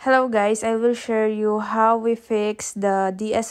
Hello guys, I will share you how we fix the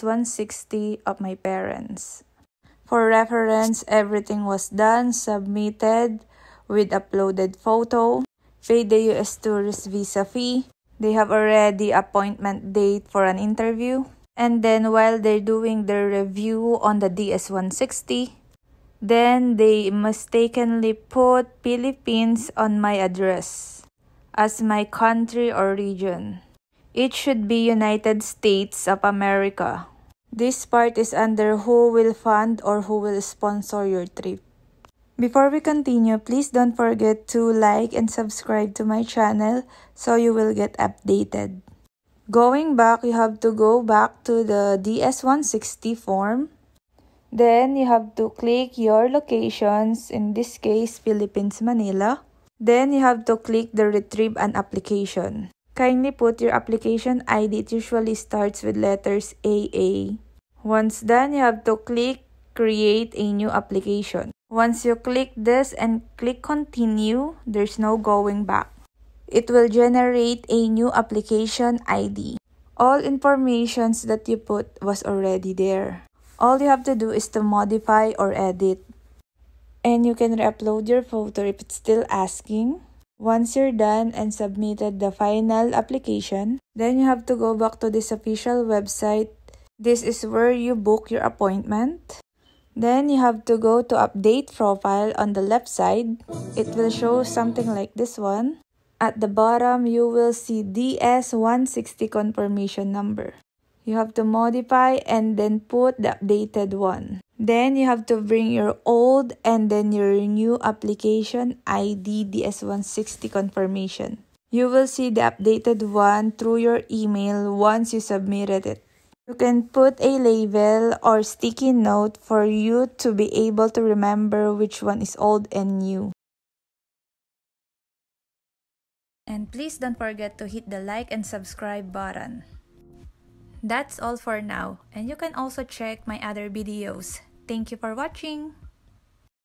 DS160 of my parents. For reference, everything was done, submitted with uploaded photo, paid the US tourist visa fee. They have already appointment date for an interview. And then while they're doing their review on the DS160, then they mistakenly put Philippines on my address as my country or region. It should be United States of America. This part is under who will fund or who will sponsor your trip. Before we continue, please don't forget to like and subscribe to my channel so you will get updated. Going back, you have to go back to the DS160 form. Then you have to click your locations, in this case, Philippines, Manila. Then you have to click the Retrieve an Application. Kindly put your application ID. It usually starts with letters AA. Once done, you have to click Create a New Application. Once you click this and click Continue, there's no going back. It will generate a new application ID. All informations that you put was already there. All you have to do is to modify or edit. And you can re-upload your photo if it's still asking. Once you're done and submitted the final application, then you have to go back to this official website. This is where you book your appointment. Then you have to go to Update Profile on the left side. It will show something like this one. At the bottom, you will see DS160 confirmation number. You have to modify and then put the updated one. Then you have to bring your old and then your new application ID DS160 confirmation. You will see the updated one through your email once you submitted it. You can put a label or sticky note for you to be able to remember which one is old and new. And please don't forget to hit the like and subscribe button. That's all for now, and you can also check my other videos. Thank you for watching!